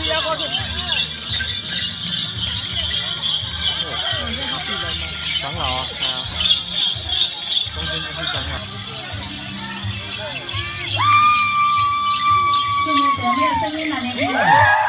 长老啊，哎呀，中间就是长老。 今年怎么没有声音了，年轻人？